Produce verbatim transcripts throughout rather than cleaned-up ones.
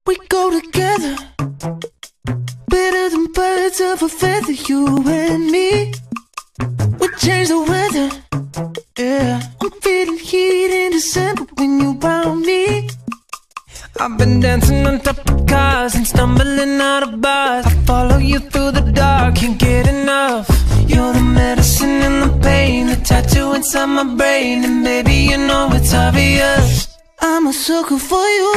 We go together, better than birds of a feather, you and me. We change the weather, yeah. I'm feeling heat in December when you found me. I've been dancing on top of cars and stumbling out of bars. I follow you through the dark, can't get enough. You're the medicine and the pain, the tattoo inside my brain. And baby, you know it's obvious, I'm a sucker for you.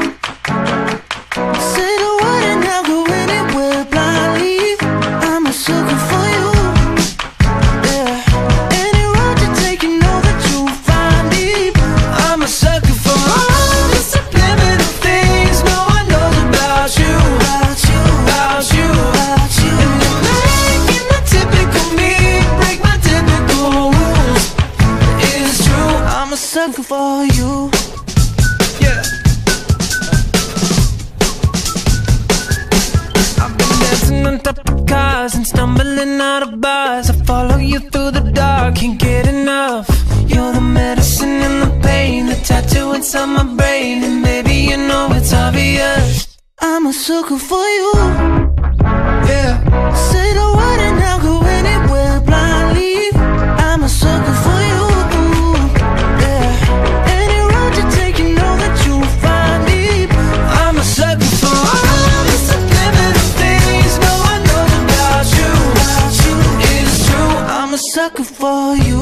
Say the word and I'll go anywhere blindly. I'm a sucker for you, yeah. Any road you take, you know that you'll find me. I'm a sucker for all the subliminal things no one knows about you, about you, about you, about you. And you're making the typical me break my typical rules. It's true, I'm a sucker for you. On top of cars and stumbling out of bars. I follow you through the dark, can't get enough. You're the medicine and the pain, the tattoo inside my brain. And baby, you know it's obvious, I'm a sucker for you, yeah. Say the word and I'll go anywhere blindly. I'm a sucker for you, yeah. Any road you take, you know that you'll find me. I'm a sucker for all the subliminal things no one knows about you, about you. It's true, I'm a sucker for you.